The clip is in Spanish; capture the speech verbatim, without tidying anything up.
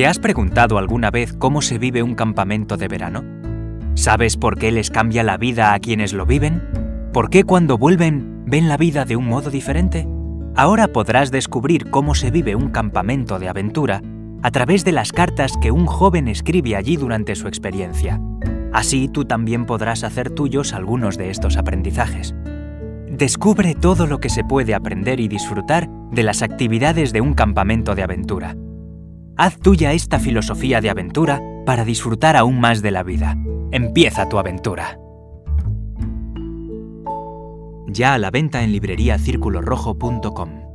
¿Te has preguntado alguna vez cómo se vive un campamento de verano? ¿Sabes por qué les cambia la vida a quienes lo viven? ¿Por qué cuando vuelven ven la vida de un modo diferente? Ahora podrás descubrir cómo se vive un campamento de aventura a través de las cartas que un joven escribe allí durante su experiencia. Así tú también podrás hacer tuyos algunos de estos aprendizajes. Descubre todo lo que se puede aprender y disfrutar de las actividades de un campamento de aventura. Haz tuya esta filosofía de aventura para disfrutar aún más de la vida. Empieza tu aventura. Ya a la venta en librería círculo rojo punto com.